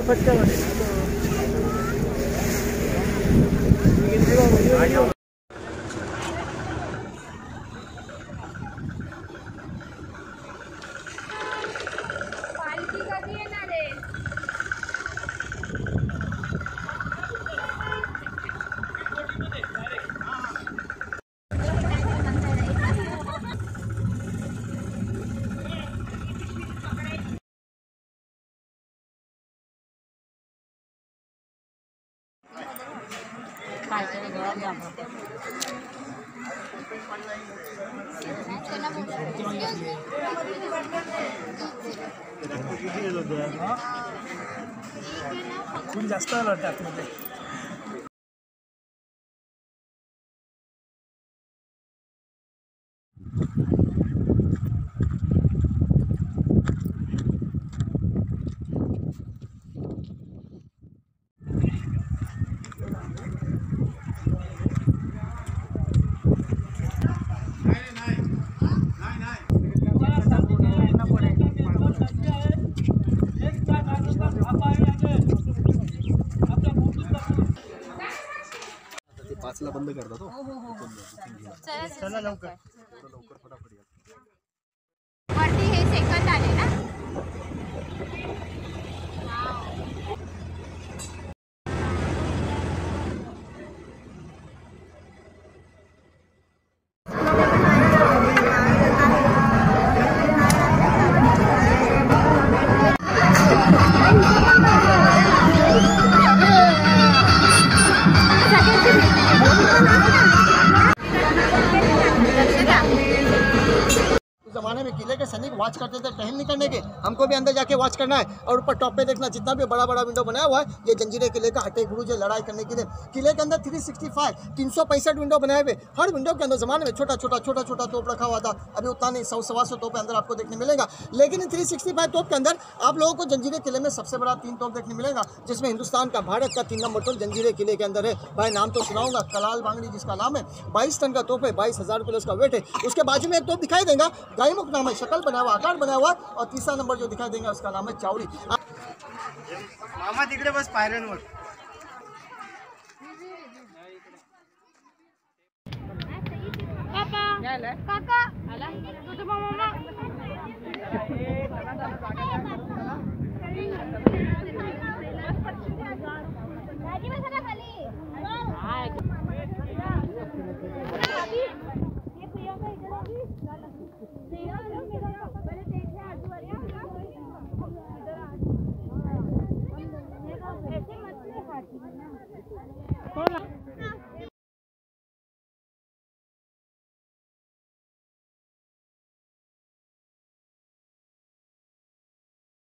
जास्त वाटतं आतमध्ये. पाचला बंद करता तो. चला लवकर फटाफट या. वरती हे सेकंड आले ना. जमाने में किले के सैनिक वॉच करते थे टहल नहीं करने के, हमको भी अंदर जाके वॉच करना है. और ऊपर टॉप पे देखना जितना भी बड़ा बड़ा विंडो बनाया हुआ है ये जंजीरे किले का हटे गुरु जो लड़ाई करने के लिए. किले के अंदर 365 विंडो बनाए हुए. हर विंडो के अंदर जमाने में छोटा छोटा तोप रखा हुआ था. अभी उतना नहीं 100-125 तोप अंदर आपको देखने मिलेगा. लेकिन इन 365 तोप के अंदर आप लोगों को जंजीरे किले में सबसे बड़ा 3 तोप देखने मिलेगा, जिसमें हिंदुस्तान का भारत का 3 नंबर तोप जंजीरे किले के अंदर है. भाई नाम तो सुनाऊंगा, कलाल बांगड़ी जिसका नाम है. 22 टन का तोप है, 22,000 किलो उसका वेट है. उसके बाजू में एक तोप दिखाई देगा, गायमुख नाम है, शक्ल बना हुआ, आकार बना हुआ. और तीसरा नंबर जो दिखाई देगा उसका नाम है चावड़ी. मामा तिकडे बस पायऱ्यांवर. काका आला तुझा मामा. ऐसे मत